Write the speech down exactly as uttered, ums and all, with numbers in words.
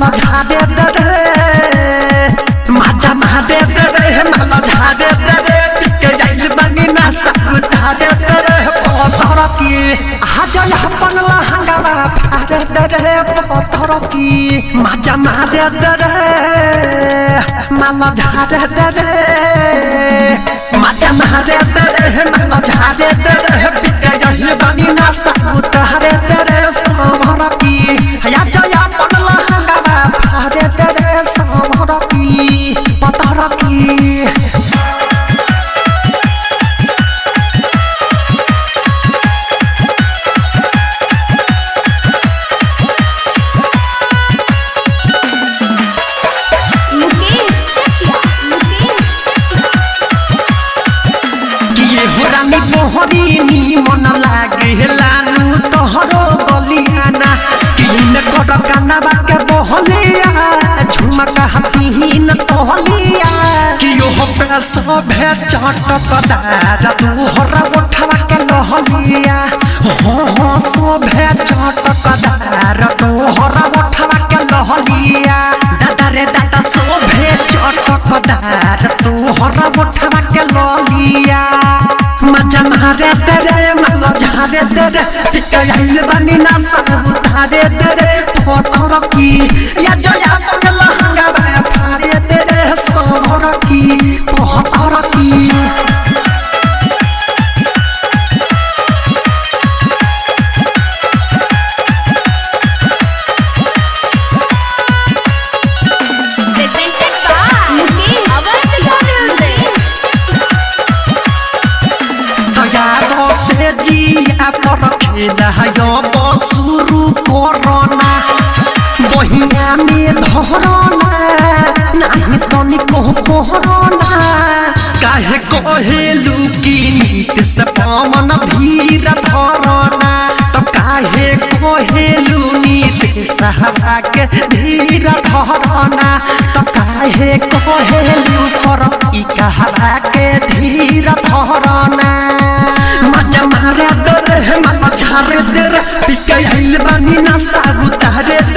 माला झाड़े दे रे माजा महादे दे रे माला झाड़े दे रे पिके जाइल बनी ना सब झाड़े दे रे पत्थर की हाजल अपन लहंगावा फाड़े दे रे पत्थर की माजा महादे दे रे माला झाड़े दे रे माजा महादे दे रे माला झाड़े दे रे पिके जाइल बनी ना सब झाड़े दे रे समर की या जया अपन लहंगावा फाड़े दे रे समर की पत्थर की मोहरी मन लागे लानू तोहरो गलियाना किन कट काना बाके बहलिया झुमका हाथीन तोहलिया कियो पे सभे चटकदार तोहरा उठवा के लहलिया हो हो सभे चटकदार तोहरा उठवा के लहलिया दादा रे दादा सभे चटकदार तोहरा उठवा के लहलिया माजा मारे तेरे माला झाड़े तेरे पिके जाइल बनी ना सब झाड़े तेरे पत्थर की या जो या मन लहंगावा फाड़े तेरे समर की पत्थर की जिया पर खेला यो शुरू करना बहिया में धरना नहीं तनिको कहरना काहे कहेलू की नीत से पवन धीर धरना तो काहे कहेलू नीत सहारा के धीर धरना तो काहे कहेलू पर ई कहरा के धीर धरना माजा मारे दे रे माला झाड़े दे रे पिके जाइल बनी ना सब झाड़े